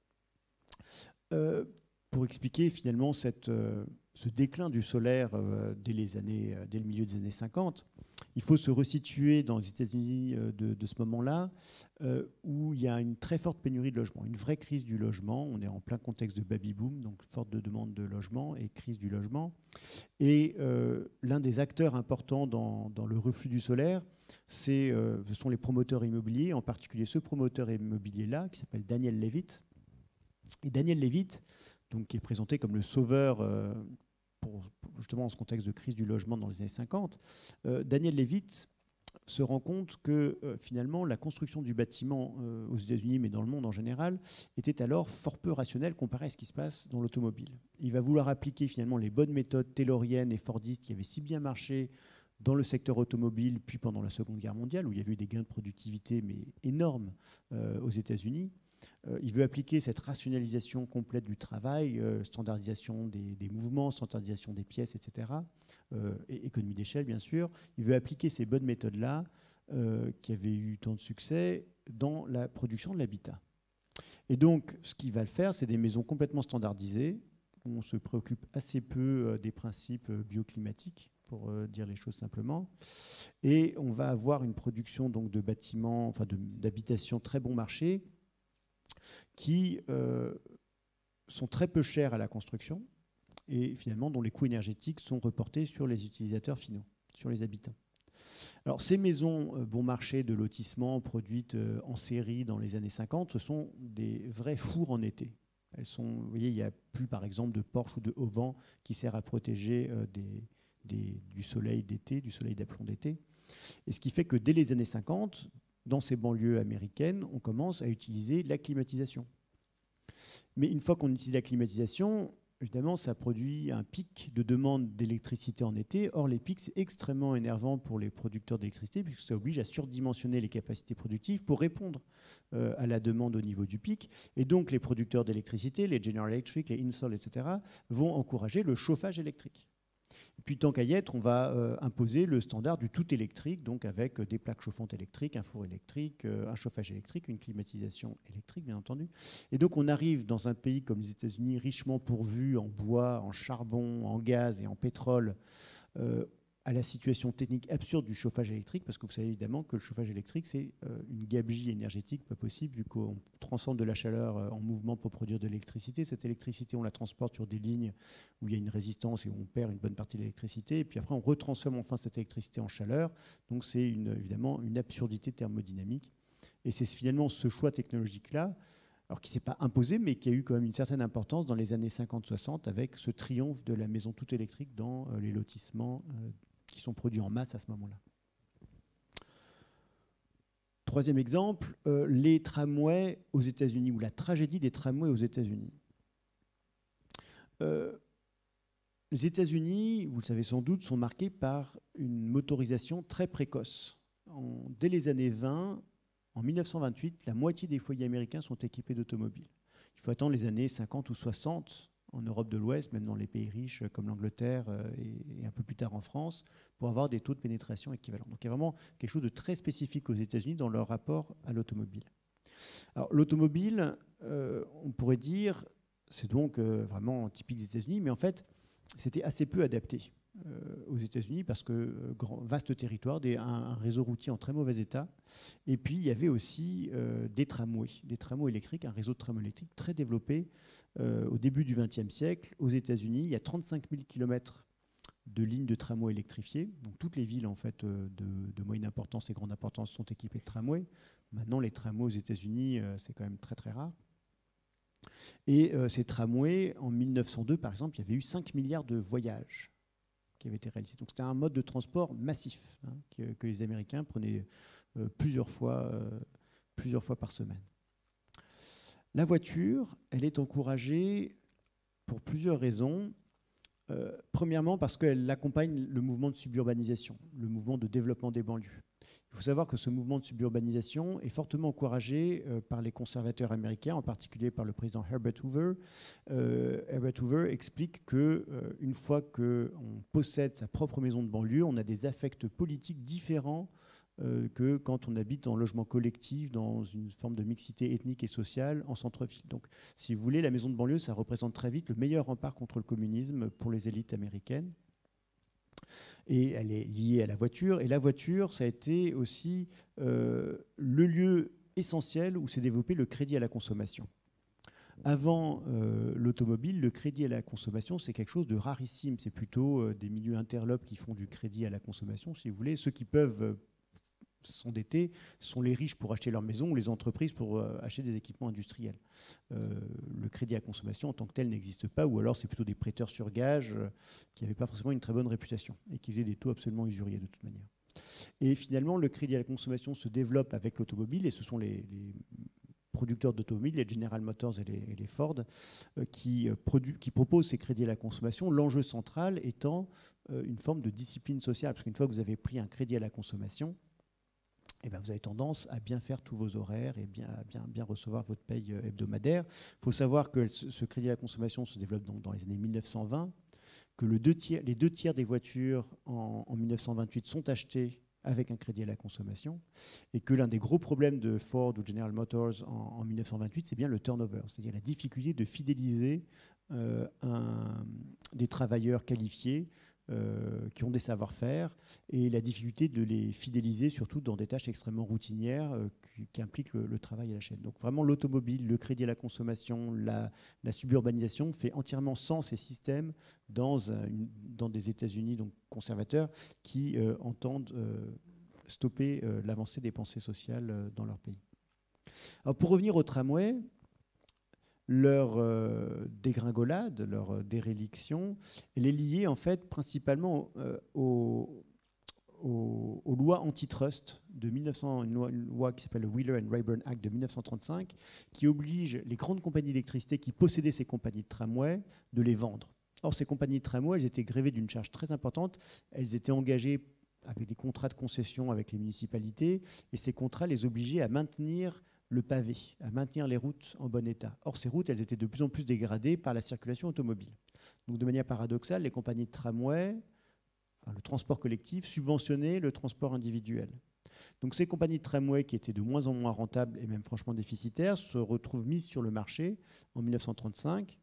pour expliquer finalement ce déclin du solaire dès le milieu des années 50, il faut se resituer dans les États-Unis de ce moment-là, où il y a une très forte pénurie de logement, une vraie crise du logement. On est en plein contexte de baby-boom, donc forte demande de logement et crise du logement. Et l'un des acteurs importants dans le reflux du solaire, ce sont les promoteurs immobiliers, en particulier ce promoteur immobilier-là, qui s'appelle Daniel Levitt. Et Daniel Levitt, donc, qui est présenté comme le sauveur justement dans ce contexte de crise du logement dans les années 50. Daniel Levitt se rend compte que finalement la construction du bâtiment aux États-Unis, mais dans le monde en général, était alors fort peu rationnelle comparée à ce qui se passe dans l'automobile. Il va vouloir appliquer finalement les bonnes méthodes tayloriennes et fordistes qui avaient si bien marché dans le secteur automobile, puis pendant la Seconde Guerre mondiale, où il y avait eu des gains de productivité mais énormes aux États-Unis. Il veut appliquer cette rationalisation complète du travail, standardisation des mouvements, standardisation des pièces, etc., et économie d'échelle, bien sûr. Il veut appliquer ces bonnes méthodes-là, qui avaient eu tant de succès, dans la production de l'habitat. Et donc, ce qu'il va le faire, c'est des maisons complètement standardisées, où on se préoccupe assez peu des principes bioclimatiques, pour dire les choses simplement. Et on va avoir une production donc, de bâtiments, enfin d'habitations très bon marché, qui sont très peu chers à la construction et finalement dont les coûts énergétiques sont reportés sur les utilisateurs finaux, sur les habitants. Alors ces maisons bon marché de lotissement produites en série dans les années 50, ce sont des vrais fours en été. Elles sont, vous voyez, il n'y a plus par exemple de porche ou de auvent qui sert à protéger du soleil d'été, du soleil d'aplomb d'été. Et ce qui fait que dès les années 50, dans ces banlieues américaines, on commence à utiliser la climatisation. Mais une fois qu'on utilise la climatisation, évidemment, ça produit un pic de demande d'électricité en été. Or, les pics, c'est extrêmement énervant pour les producteurs d'électricité, puisque ça oblige à surdimensionner les capacités productives pour répondre à la demande au niveau du pic. Et donc, les producteurs d'électricité, les General Electric, les Insol, etc., vont encourager le chauffage électrique. Et puis, tant qu'à y être, on va imposer le standard du tout électrique, donc avec des plaques chauffantes électriques, un four électrique, un chauffage électrique, une climatisation électrique, bien entendu. Et donc, on arrive dans un pays comme les États-Unis, richement pourvu en bois, en charbon, en gaz et en pétrole, à la situation technique absurde du chauffage électrique, parce que vous savez évidemment que le chauffage électrique, c'est une gabegie énergétique pas possible, vu qu'on transforme de la chaleur en mouvement pour produire de l'électricité. Cette électricité, on la transporte sur des lignes où il y a une résistance et où on perd une bonne partie de l'électricité, et puis après on retransforme enfin cette électricité en chaleur. Donc c'est évidemment une absurdité thermodynamique. Et c'est finalement ce choix technologique-là, alors qui ne s'est pas imposé, mais qui a eu quand même une certaine importance dans les années 50-60, avec ce triomphe de la maison toute électrique dans les lotissements qui sont produits en masse à ce moment-là. Troisième exemple, les tramways aux États-Unis, ou la tragédie des tramways aux États-Unis. Les États-Unis, vous le savez sans doute, sont marqués par une motorisation très précoce. Dès les années 20, en 1928, la moitié des foyers américains sont équipés d'automobiles. Il faut attendre les années 50 ou 60 en Europe de l'Ouest, même dans les pays riches comme l'Angleterre et un peu plus tard en France, pour avoir des taux de pénétration équivalents. Donc il y a vraiment quelque chose de très spécifique aux États-Unis dans leur rapport à l'automobile. Alors l'automobile, on pourrait dire, c'est donc vraiment typique des États-Unis, mais en fait, c'était assez peu adapté aux États-Unis parce que vaste territoire, un réseau routier en très mauvais état. Et puis il y avait aussi des tramways électriques, un réseau de tramways électriques très développé au début du XXe siècle. Aux États-Unis, il y a 35 000 km de lignes de tramway électrifiées. Donc toutes les villes en fait, de moyenne importance et grande importance sont équipées de tramways. Maintenant, les tramways aux États-Unis, c'est quand même très très rare. Et ces tramways, en 1902, par exemple, il y avait eu 5 milliards de voyages qui avaient été réalisés. Donc c'était un mode de transport massif que les Américains prenaient plusieurs fois par semaine. La voiture, elle est encouragée pour plusieurs raisons. Premièrement, parce qu'elle accompagne le mouvement de suburbanisation, le mouvement de développement des banlieues. Il faut savoir que ce mouvement de suburbanisation est fortement encouragé par les conservateurs américains, en particulier par le président Herbert Hoover. Herbert Hoover explique qu'une fois qu'on possède sa propre maison de banlieue, on a des affects politiques différents que quand on habite en logement collectif, dans une forme de mixité ethnique et sociale en centre-ville. Donc, si vous voulez, la maison de banlieue, ça représente très vite le meilleur rempart contre le communisme pour les élites américaines. Et elle est liée à la voiture. Et la voiture, ça a été aussi le lieu essentiel où s'est développé le crédit à la consommation. Avant l'automobile, le crédit à la consommation, c'est quelque chose de rarissime. C'est plutôt des milieux interlopes qui font du crédit à la consommation, si vous voulez. Ceux qui peuvent s'endetter sont les riches pour acheter leur maison ou les entreprises pour acheter des équipements industriels. Le crédit à consommation en tant que tel n'existe pas, ou alors c'est plutôt des prêteurs sur gage qui n'avaient pas forcément une très bonne réputation et qui faisaient des taux absolument usuriers de toute manière. Et finalement, le crédit à la consommation se développe avec l'automobile, et ce sont les producteurs d'automobiles, les General Motors et les Ford, qui proposent ces crédits à la consommation, l'enjeu central étant une forme de discipline sociale, parce qu'une fois que vous avez pris un crédit à la consommation, eh bien, vous avez tendance à bien faire tous vos horaires et bien recevoir votre paye hebdomadaire. Il faut savoir que ce crédit à la consommation se développe donc dans les années 1920, que les deux tiers des voitures en 1928 sont achetées avec un crédit à la consommation, et que l'un des gros problèmes de Ford ou General Motors en 1928, c'est bien le turnover, c'est-à-dire la difficulté de fidéliser des travailleurs qualifiés qui ont des savoir-faire, et la difficulté de les fidéliser surtout dans des tâches extrêmement routinières qui impliquent le travail à la chaîne. Donc vraiment l'automobile, le crédit à la consommation, la suburbanisation fait entièrement sens et système dans des États-Unis donc conservateurs qui entendent stopper l'avancée des pensées sociales dans leur pays. Alors pour revenir au tramway, leur dégringolade, leur déréliction, elle est liée en fait principalement aux lois antitrust de 1900, une loi qui s'appelle le Wheeler and Rayburn Act de 1935, qui oblige les grandes compagnies d'électricité qui possédaient ces compagnies de tramway de les vendre. Or, ces compagnies de tramway, elles étaient grévées d'une charge très importante. Elles étaient engagées avec des contrats de concession avec les municipalités, et ces contrats les obligeaient à maintenir le pavé, à maintenir les routes en bon état. Or, ces routes, elles étaient de plus en plus dégradées par la circulation automobile. Donc, de manière paradoxale, les compagnies de tramway, le transport collectif, subventionnaient le transport individuel. Donc, ces compagnies de tramway, qui étaient de moins en moins rentables et même franchement déficitaires, se retrouvent mises sur le marché en 1935.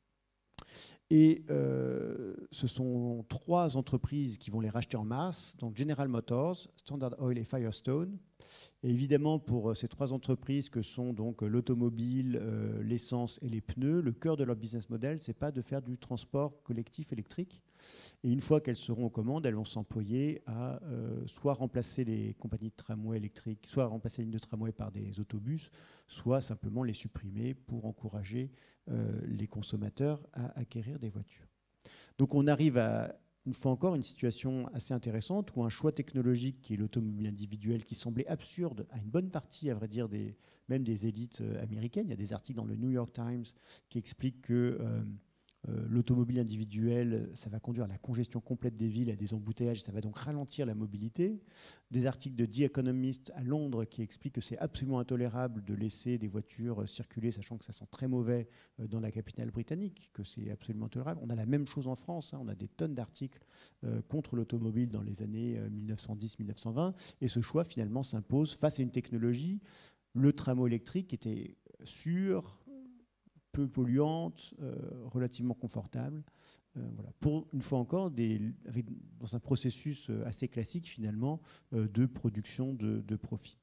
Et ce sont 3 entreprises qui vont les racheter en masse, donc General Motors, Standard Oil et Firestone. Et évidemment, pour ces 3 entreprises que sont donc l'automobile, l'essence et les pneus, le cœur de leur business model, c'est pas de faire du transport collectif électrique. Et une fois qu'elles seront aux commandes, elles vont s'employer à soit remplacer les compagnies de tramway électriques, soit remplacer les lignes de tramway par des autobus, soit simplement les supprimer pour encourager les consommateurs à acquérir des voitures. Donc on arrive à, une fois encore, une situation assez intéressante où un choix technologique qui est l'automobile individuelle, qui semblait absurde à une bonne partie, à vrai dire, même des élites américaines. Il y a des articles dans le New York Times qui expliquent que l'automobile individuelle, ça va conduire à la congestion complète des villes, à des embouteillages, ça va donc ralentir la mobilité. Des articles de The Economist à Londres qui expliquent que c'est absolument intolérable de laisser des voitures circuler, sachant que ça sent très mauvais dans la capitale britannique, que c'est absolument intolérable. On a la même chose en France, hein, on a des tonnes d'articles contre l'automobile dans les années 1910-1920, et ce choix finalement s'impose face à une technologie, le tramway électrique, qui était sûr, peu polluante, relativement confortable. Voilà. Pour, une fois encore, dans un processus assez classique, finalement, de production de profit.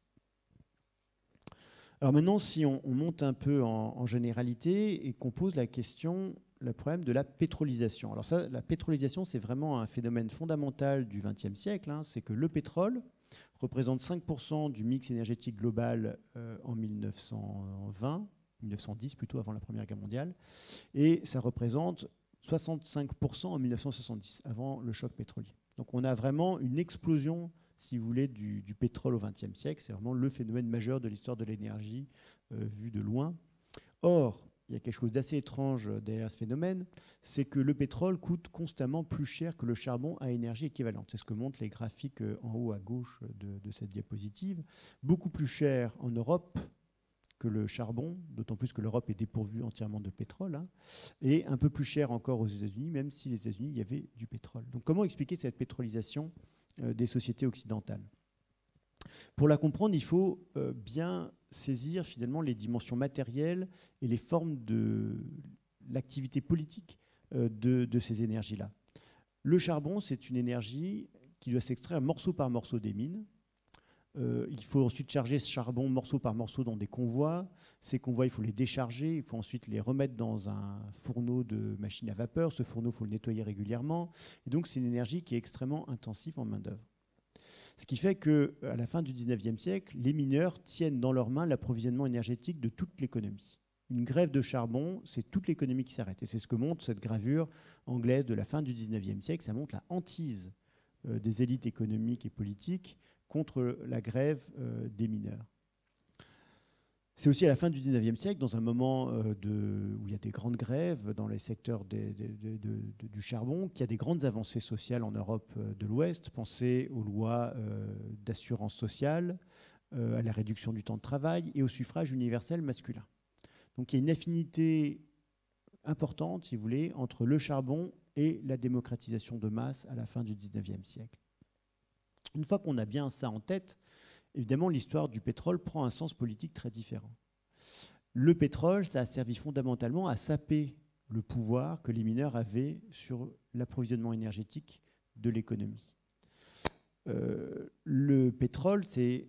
Alors maintenant, si on monte un peu en généralité et qu'on pose la question, le problème de la pétrolisation. Alors ça, la pétrolisation, c'est vraiment un phénomène fondamental du XXe siècle. Hein. C'est que le pétrole représente 5% du mix énergétique global en 1910 plutôt, avant la Première Guerre mondiale, et ça représente 65% en 1970, avant le choc pétrolier. Donc on a vraiment une explosion, si vous voulez, du pétrole au XXe siècle. C'est vraiment le phénomène majeur de l'histoire de l'énergie vu de loin. Or, il y a quelque chose d'assez étrange derrière ce phénomène, c'est que le pétrole coûte constamment plus cher que le charbon à énergie équivalente. C'est ce que montrent les graphiques en haut à gauche de cette diapositive. Beaucoup plus cher en Europe que le charbon, d'autant plus que l'Europe est dépourvue entièrement de pétrole, hein, et un peu plus cher encore aux États-Unis, même si les États-Unis, il y avait du pétrole. Donc comment expliquer cette pétrolisation des sociétés occidentales ? Pour la comprendre, il faut bien saisir finalement les dimensions matérielles et les formes de l'activité politique de ces énergies-là. Le charbon, c'est une énergie qui doit s'extraire morceau par morceau des mines. Il faut ensuite charger ce charbon morceau par morceau dans des convois. Ces convois, il faut les décharger. Il faut ensuite les remettre dans un fourneau de machine à vapeur. Ce fourneau, il faut le nettoyer régulièrement. Et donc, c'est une énergie qui est extrêmement intensive en main-d'œuvre. Ce qui fait qu'à la fin du 19e siècle, les mineurs tiennent dans leurs mains l'approvisionnement énergétique de toute l'économie. Une grève de charbon, c'est toute l'économie qui s'arrête. Et c'est ce que montre cette gravure anglaise de la fin du 19e siècle. Ça montre la hantise des élites économiques et politiques contre la grève des mineurs. C'est aussi à la fin du 19e siècle, dans un moment où il y a des grandes grèves dans les secteurs du charbon, qu'il y a des grandes avancées sociales en Europe de l'Ouest. Pensez aux lois d'assurance sociale, à la réduction du temps de travail et au suffrage universel masculin. Donc il y a une affinité importante, si vous voulez, entre le charbon et la démocratisation de masse à la fin du 19e siècle. Une fois qu'on a bien ça en tête, évidemment, l'histoire du pétrole prend un sens politique très différent. Le pétrole, ça a servi fondamentalement à saper le pouvoir que les mineurs avaient sur l'approvisionnement énergétique de l'économie. Le pétrole, c'est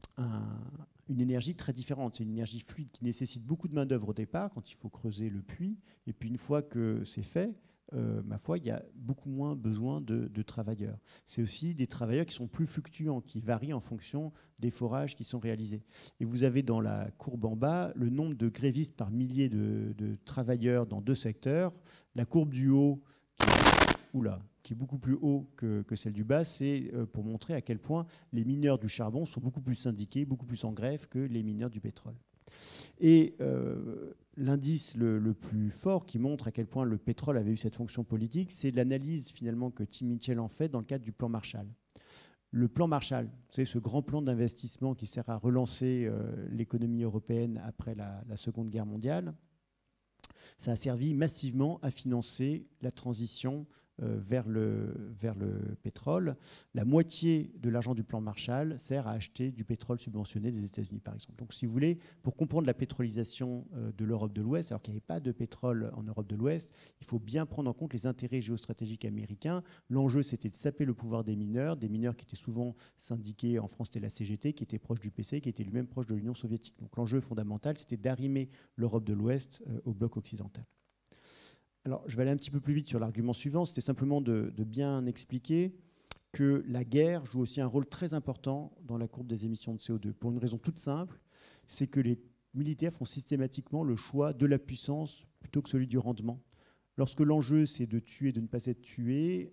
une énergie très différente. C'est une énergie fluide qui nécessite beaucoup de main-d'œuvre au départ, quand il faut creuser le puits. Et puis, une fois que c'est fait, ma foi, il y a beaucoup moins besoin de travailleurs. C'est aussi des travailleurs qui sont plus fluctuants, qui varient en fonction des forages qui sont réalisés. Et vous avez dans la courbe en bas le nombre de grévistes par milliers de travailleurs dans deux secteurs. La courbe du haut, qui est beaucoup plus haut que celle du bas, c'est pour montrer à quel point les mineurs du charbon sont beaucoup plus syndiqués, beaucoup plus en grève que les mineurs du pétrole. Et l'indice le plus fort qui montre à quel point le pétrole avait eu cette fonction politique, c'est l'analyse finalement que Tim Mitchell en fait dans le cadre du plan Marshall. Le plan Marshall, c'est ce grand plan d'investissement qui sert à relancer l'économie européenne après la Seconde Guerre mondiale. Ça a servi massivement à financer la transition vers le pétrole. La moitié de l'argent du plan Marshall sert à acheter du pétrole subventionné des États-Unis, par exemple. Donc, si vous voulez, pour comprendre la pétrolisation de l'Europe de l'Ouest, alors qu'il n'y avait pas de pétrole en Europe de l'Ouest, il faut bien prendre en compte les intérêts géostratégiques américains. L'enjeu, c'était de saper le pouvoir des mineurs qui étaient souvent syndiqués. En France, c'était la CGT, qui était proche du PC, qui était lui-même proche de l'Union soviétique. Donc, l'enjeu fondamental, c'était d'arrimer l'Europe de l'Ouest au bloc occidental. Alors, je vais aller un petit peu plus vite sur l'argument suivant. C'était simplement de bien expliquer que la guerre joue aussi un rôle très important dans la courbe des émissions de CO2. Pour une raison toute simple, c'est que les militaires font systématiquement le choix de la puissance plutôt que celui du rendement. Lorsque l'enjeu, c'est de tuer, de ne pas être tué,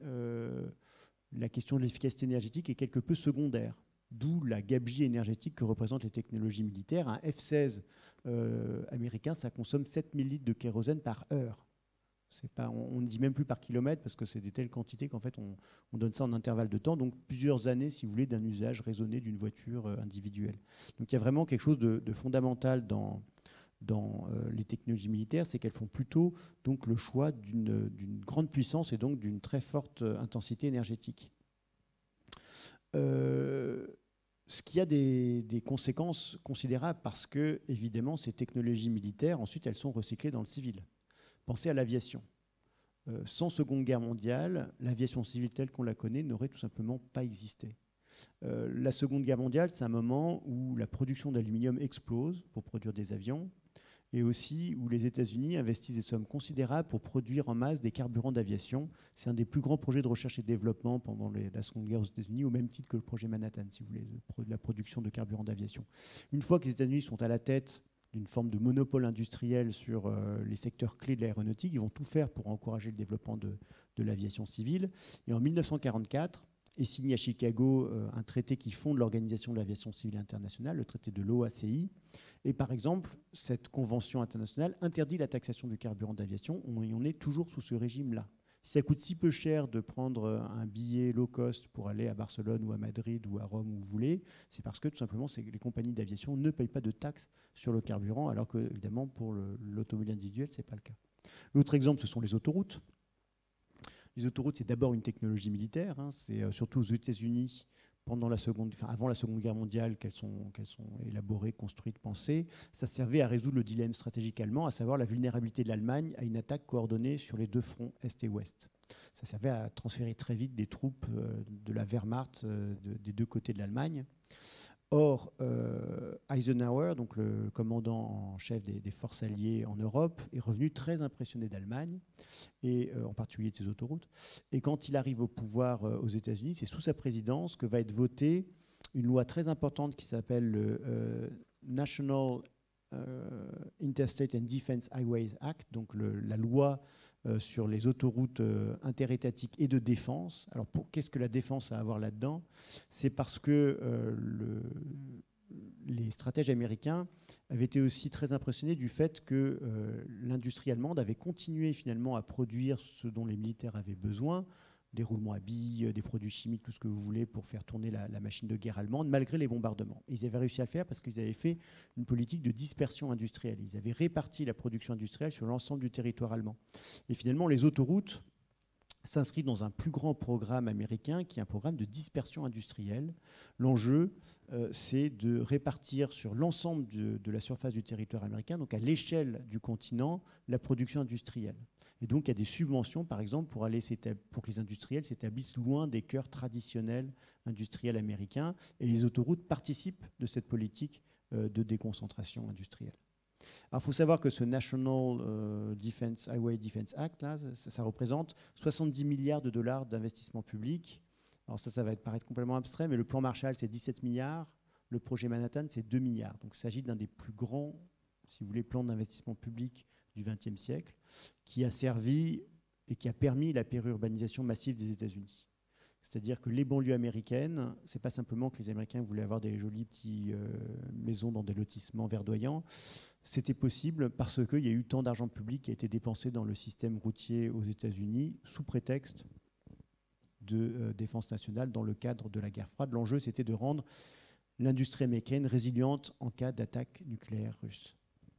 la question de l'efficacité énergétique est quelque peu secondaire. D'où la gabegie énergétique que représentent les technologies militaires. Un F-16 américain, ça consomme 7000 litres de kérosène par heure. On ne dit même plus par kilomètre parce que c'est des telles quantités qu'en fait on donne ça en intervalle de temps, donc plusieurs années, si vous voulez, d'un usage raisonné d'une voiture individuelle. Donc il y a vraiment quelque chose de fondamental dans les technologies militaires, c'est qu'elles font plutôt donc, le choix d'une grande puissance et donc d'une très forte intensité énergétique. Ce qui a des conséquences considérables parce que, évidemment, ces technologies militaires, ensuite, elles sont recyclées dans le civil. Pensez à l'aviation. Sans Seconde Guerre mondiale, l'aviation civile telle qu'on la connaît n'aurait tout simplement pas existé. La Seconde Guerre mondiale, c'est un moment où la production d'aluminium explose pour produire des avions et aussi où les États-Unis investissent des sommes considérables pour produire en masse des carburants d'aviation. C'est un des plus grands projets de recherche et de développement pendant la Seconde Guerre aux États-Unis, au même titre que le projet Manhattan, si vous voulez, de la production de carburants d'aviation. Une fois que les États-Unis sont à la tête d'une forme de monopole industriel sur les secteurs clés de l'aéronautique, ils vont tout faire pour encourager le développement de l'aviation civile. Et en 1944, est signé à Chicago un traité qui fonde l'Organisation de l'aviation civile internationale, le traité de l'OACI. Et par exemple, cette convention internationale interdit la taxation du carburant d'aviation. On est toujours sous ce régime-là. Si ça coûte si peu cher de prendre un billet low cost pour aller à Barcelone ou à Madrid ou à Rome où vous voulez, c'est parce que tout simplement les compagnies d'aviation ne payent pas de taxes sur le carburant, alors que évidemment pour l'automobile individuelle, ce n'est pas le cas. L'autre exemple, ce sont les autoroutes. Les autoroutes, c'est d'abord une technologie militaire. C'est surtout aux États-Unis, avant la Seconde Guerre mondiale, qu'elles sont élaborées, construites, pensées. Ça servait à résoudre le dilemme stratégique allemand, à savoir la vulnérabilité de l'Allemagne à une attaque coordonnée sur les deux fronts Est et Ouest. Ça servait à transférer très vite des troupes de la Wehrmacht des deux côtés de l'Allemagne. Or, Eisenhower, donc le commandant en chef des forces alliées en Europe, est revenu très impressionné d'Allemagne, et en particulier de ses autoroutes. Et quand il arrive au pouvoir aux États-Unis, c'est sous sa présidence que va être votée une loi très importante qui s'appelle le National Interstate and Defense Highways Act, donc la loi sur les autoroutes interétatiques et de défense. Alors, qu'est-ce que la défense a à voir là-dedans? C'est parce que les stratèges américains avaient été aussi très impressionnés du fait que l'industrie allemande avait continué finalement à produire ce dont les militaires avaient besoin, des roulements à billes, des produits chimiques, tout ce que vous voulez pour faire tourner la machine de guerre allemande, malgré les bombardements. Et ils avaient réussi à le faire parce qu'ils avaient fait une politique de dispersion industrielle. Ils avaient réparti la production industrielle sur l'ensemble du territoire allemand. Et finalement, les autoroutes s'inscrivent dans un plus grand programme américain qui est un programme de dispersion industrielle. L'enjeu, c'est de répartir sur l'ensemble de la surface du territoire américain, donc à l'échelle du continent, la production industrielle. Et donc, il y a des subventions, par exemple, pour que les industriels s'établissent loin des cœurs traditionnels industriels américains. Et les autoroutes participent de cette politique de déconcentration industrielle. Alors, il faut savoir que ce National Highway Defense Act, là, ça représente 70 milliards de dollars d'investissement public. Alors ça va paraître complètement abstrait, mais le plan Marshall, c'est 17 milliards. Le projet Manhattan, c'est 2 milliards. Donc, il s'agit d'un des plus grands, si vous voulez, plans d'investissement public du XXe siècle, qui a servi et qui a permis la périurbanisation massive des États-Unis. C'est-à-dire que les banlieues américaines, ce n'est pas simplement que les Américains voulaient avoir des jolies petites maisons dans des lotissements verdoyants. C'était possible parce qu'il y a eu tant d'argent public qui a été dépensé dans le système routier aux États-Unis sous prétexte de défense nationale dans le cadre de la guerre froide. L'enjeu, c'était de rendre l'industrie américaine résiliente en cas d'attaque nucléaire russe.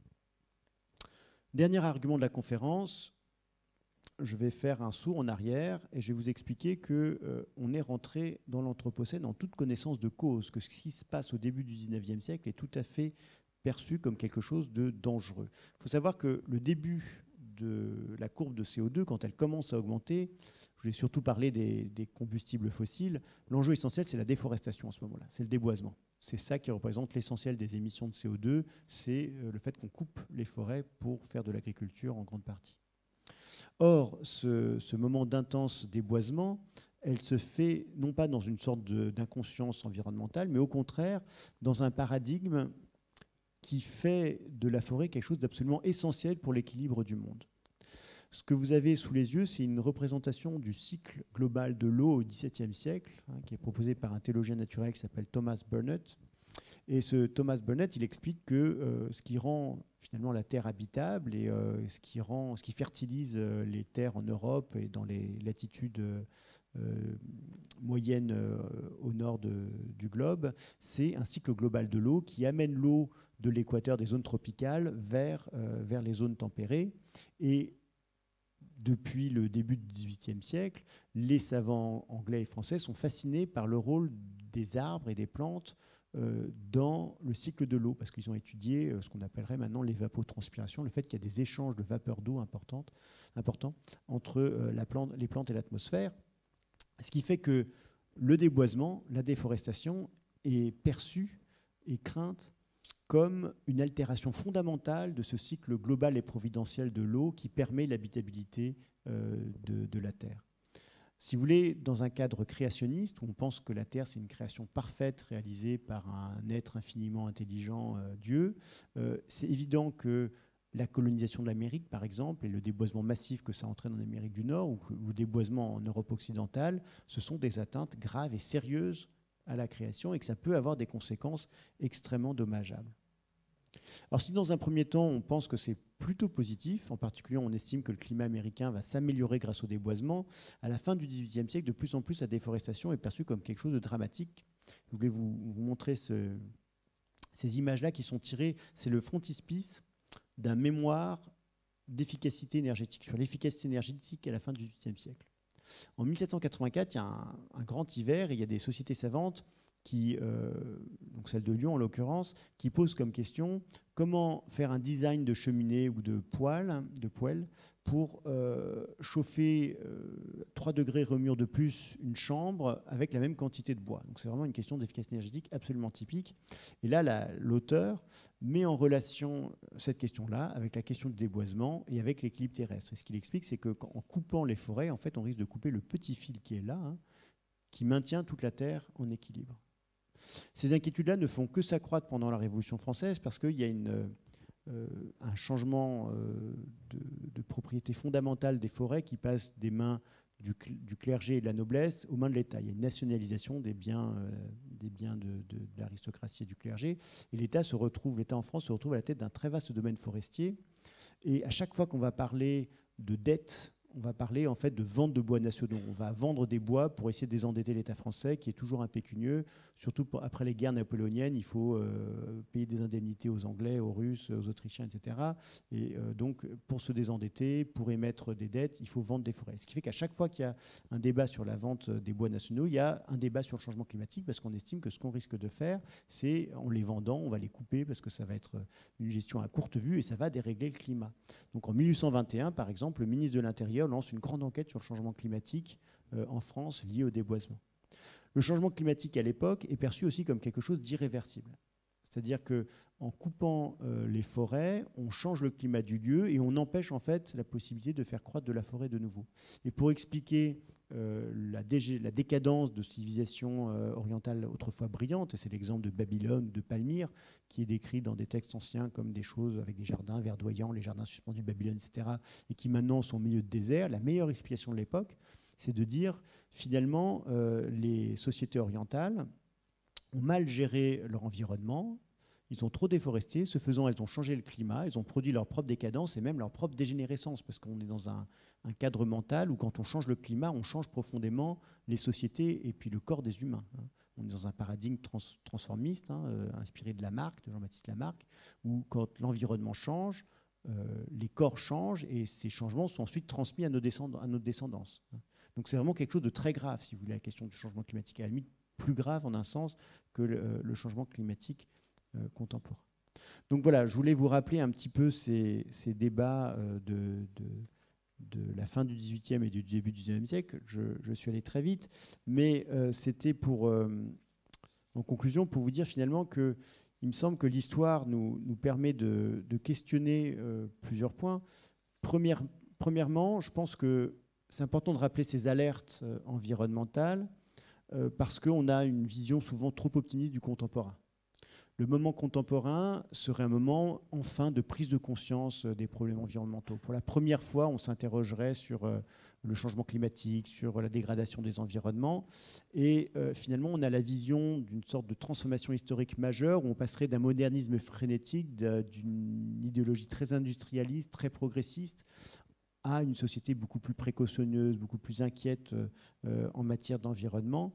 Dernier argument de la conférence, je vais faire un saut en arrière et je vais vous expliquer qu'on est rentré dans l'Anthropocène en toute connaissance de cause, que ce qui se passe au début du XIXe siècle est tout à fait perçu comme quelque chose de dangereux. Il faut savoir que le début de la courbe de CO2, quand elle commence à augmenter, je vais surtout parler des combustibles fossiles, l'enjeu essentiel, c'est la déforestation à ce moment-là, c'est le déboisement. C'est ça qui représente l'essentiel des émissions de CO2, c'est le fait qu'on coupe les forêts pour faire de l'agriculture en grande partie. Or, ce moment d'intense déboisement, elle se fait non pas dans une sorte d'inconscience environnementale, mais au contraire dans un paradigme qui fait de la forêt quelque chose d'absolument essentiel pour l'équilibre du monde. Ce que vous avez sous les yeux, c'est une représentation du cycle global de l'eau au XVIIe siècle, qui est proposé par un théologien naturel qui s'appelle Thomas Burnett. Et ce Thomas Burnett, il explique que ce qui rend finalement la Terre habitable et ce qui fertilise les terres en Europe et dans les latitudes moyennes au nord du globe, c'est un cycle global de l'eau qui amène l'eau de l'équateur des zones tropicales vers les zones tempérées. Et depuis le début du XVIIIe siècle, les savants anglais et français sont fascinés par le rôle des arbres et des plantes dans le cycle de l'eau, parce qu'ils ont étudié ce qu'on appellerait maintenant l'évapotranspiration, le fait qu'il y a des échanges de vapeur d'eau importants entre les plantes et l'atmosphère, ce qui fait que le déboisement, la déforestation est perçue et crainte comme une altération fondamentale de ce cycle global et providentiel de l'eau qui permet l'habitabilité de la Terre. Si vous voulez, dans un cadre créationniste, où on pense que la Terre, c'est une création parfaite réalisée par un être infiniment intelligent, Dieu, c'est évident que la colonisation de l'Amérique, par exemple, et le déboisement massif que ça entraîne en Amérique du Nord, ou le déboisement en Europe occidentale, ce sont des atteintes graves et sérieuses à la création et que ça peut avoir des conséquences extrêmement dommageables. Alors si dans un premier temps, on pense que c'est plutôt positif, en particulier on estime que le climat américain va s'améliorer grâce au déboisement, à la fin du XVIIIe siècle, de plus en plus la déforestation est perçue comme quelque chose de dramatique. Je voulais vous montrer ces images-là qui sont tirées, c'est le frontispice d'un mémoire d'efficacité énergétique, sur l'efficacité énergétique à la fin du XVIIIe siècle. En 1784, il y a un grand hiver et il y a des sociétés savantes donc celle de Lyon en l'occurrence, qui posent comme question comment faire un design de cheminée ou de poêle pour chauffer 3 degrés remure de plus une chambre avec la même quantité de bois. Donc c'est vraiment une question d'efficacité énergétique absolument typique. Et là, l'auteur met en relation cette question-là avec la question du déboisement et avec l'équilibre terrestre. Et ce qu'il explique, c'est qu'en coupant les forêts, en fait, on risque de couper le petit fil qui est là, qui maintient toute la Terre en équilibre. Ces inquiétudes-là ne font que s'accroître pendant la Révolution française parce qu'il y a un changement de propriété fondamentale des forêts qui passe des mains du clergé et de la noblesse aux mains de l'État. Il y a une nationalisation des biens de l'aristocratie et du clergé. Et l'État en France se retrouve à la tête d'un très vaste domaine forestier. Et à chaque fois qu'on va parler de dette, on va parler en fait de vente de bois nationaux. On va vendre des bois pour essayer de désendetter l'État français, qui est toujours impécunieux. Surtout après les guerres napoléoniennes, il faut payer des indemnités aux Anglais, aux Russes, aux Autrichiens, etc. Et donc, pour se désendetter, pour émettre des dettes, il faut vendre des forêts. Ce qui fait qu'à chaque fois qu'il y a un débat sur la vente des bois nationaux, il y a un débat sur le changement climatique, parce qu'on estime que ce qu'on risque de faire, c'est, en les vendant, on va les couper, parce que ça va être une gestion à courte vue et ça va dérégler le climat. Donc en 1821, par exemple, le ministre de l'Intérieur lance une grande enquête sur le changement climatique en France lié au déboisement. Le changement climatique à l'époque est perçu aussi comme quelque chose d'irréversible. C'est-à-dire qu'en coupant les forêts, on change le climat du lieu et on empêche en fait la possibilité de faire croître de la forêt de nouveau. Et pour expliquer la décadence de civilisation orientale autrefois brillante, et c'est l'exemple de Babylone, de Palmyre, qui est décrit dans des textes anciens comme des choses avec des jardins verdoyants, les jardins suspendus de Babylone, etc., et qui maintenant sont au milieu de désert, la meilleure explication de l'époque, c'est de dire finalement les sociétés orientales ont mal géré leur environnement, ils ont trop déforesté, ce faisant, elles ont changé le climat, elles ont produit leur propre décadence et même leur propre dégénérescence, parce qu'on est dans un cadre mental où quand on change le climat, on change profondément les sociétés et puis le corps des humains. On est dans un paradigme transformiste, inspiré de Lamarck, de Jean-Baptiste Lamarck, où quand l'environnement change, les corps changent et ces changements sont ensuite transmis à notre descendance. Donc c'est vraiment quelque chose de très grave, si vous voulez, la question du changement climatique, à la limite plus grave en un sens que le changement climatique contemporain. Donc voilà, je voulais vous rappeler un petit peu ces débats de la fin du XVIIIe et du début du XIXe siècle. Je suis allé très vite, mais c'était en conclusion, pour vous dire finalement que il me semble que l'histoire nous permet de questionner plusieurs points. Premièrement, je pense que c'est important de rappeler ces alertes environnementales parce qu'on a une vision souvent trop optimiste du contemporain. Le moment contemporain serait un moment, enfin, de prise de conscience des problèmes environnementaux. Pour la première fois, on s'interrogerait sur le changement climatique, sur la dégradation des environnements. Et finalement, on a la vision d'une sorte de transformation historique majeure où on passerait d'un modernisme frénétique, d'une idéologie très industrialiste, très progressiste, à une société beaucoup plus précautionneuse, beaucoup plus inquiète en matière d'environnement.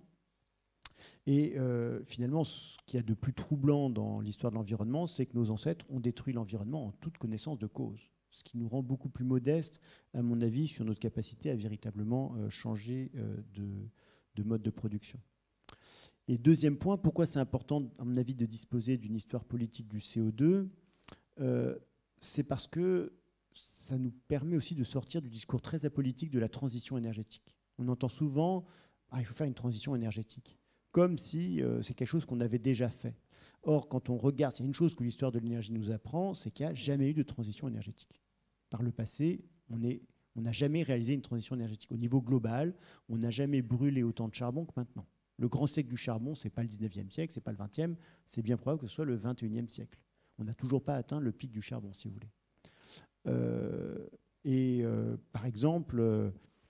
Et finalement, ce qu'il y a de plus troublant dans l'histoire de l'environnement, c'est que nos ancêtres ont détruit l'environnement en toute connaissance de cause. Ce qui nous rend beaucoup plus modestes, à mon avis, sur notre capacité à véritablement changer de mode de production. Et deuxième point, pourquoi c'est important, à mon avis, de disposer d'une histoire politique du CO2 c'est parce que ça nous permet aussi de sortir du discours très apolitique de la transition énergétique. On entend souvent « il faut faire une transition énergétique », comme si c'est quelque chose qu'on avait déjà fait. Or, quand on regarde, c'est une chose que l'histoire de l'énergie nous apprend, c'est qu'il n'y a jamais eu de transition énergétique. Par le passé, on n'a jamais réalisé une transition énergétique. Au niveau global, on n'a jamais brûlé autant de charbon que maintenant. Le grand siècle du charbon, ce n'est pas le 19e siècle, ce n'est pas le 20e, c'est bien probable que ce soit le 21e siècle. On n'a toujours pas atteint le pic du charbon, si vous voulez. Par exemple,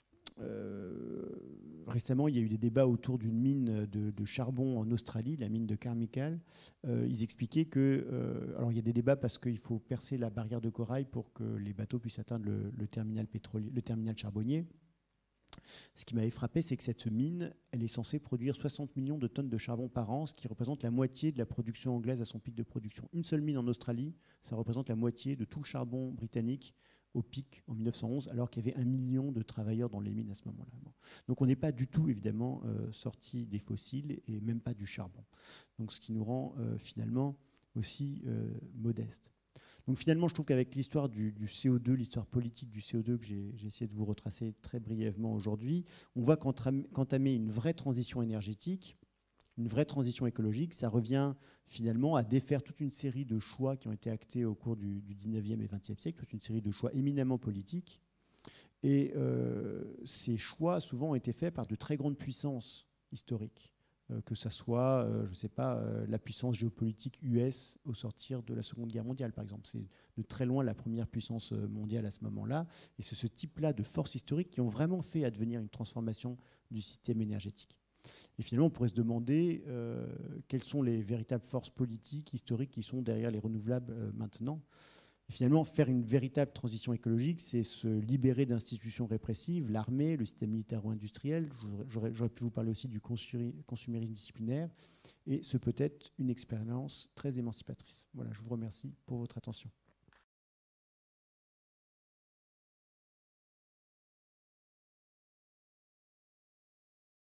récemment, il y a eu des débats autour d'une mine de charbon en Australie, la mine de Carmichael. Ils expliquaient que... alors, il y a des débats parce qu'il faut percer la barrière de corail pour que les bateaux puissent atteindre le terminal charbonnier. Ce qui m'avait frappé, c'est que cette mine, elle est censée produire 60 millions de tonnes de charbon par an, ce qui représente la moitié de la production anglaise à son pic de production. Une seule mine en Australie, ça représente la moitié de tout le charbon britannique au pic en 1911, alors qu'il y avait 1 million de travailleurs dans les mines à ce moment-là. Donc on n'est pas du tout, évidemment, sorti des fossiles et même pas du charbon. Donc ce qui nous rend finalement aussi modeste. Donc finalement, je trouve qu'avec l'histoire du CO2, l'histoire politique du CO2 que j'ai essayé de vous retracer très brièvement aujourd'hui, on voit qu'entamer une vraie transition énergétique, une vraie transition écologique, ça revient finalement à défaire toute une série de choix qui ont été actés au cours du 19e et 20e siècle, toute une série de choix éminemment politiques. Et ces choix, souvent, ont été faits par de très grandes puissances historiques. que ça soit, je ne sais pas, la puissance géopolitique US au sortir de la Seconde Guerre mondiale, par exemple. C'est de très loin la première puissance mondiale à ce moment-là. Et c'est ce type-là de forces historiques qui ont vraiment fait advenir une transformation du système énergétique. Et finalement, on pourrait se demander quelles sont les véritables forces politiques, historiques qui sont derrière les renouvelables maintenant. Et finalement, faire une véritable transition écologique, c'est se libérer d'institutions répressives, l'armée, le système militaro-industriel. J'aurais pu vous parler aussi du consumérisme disciplinaire. Et ce peut être une expérience très émancipatrice. Voilà, je vous remercie pour votre attention.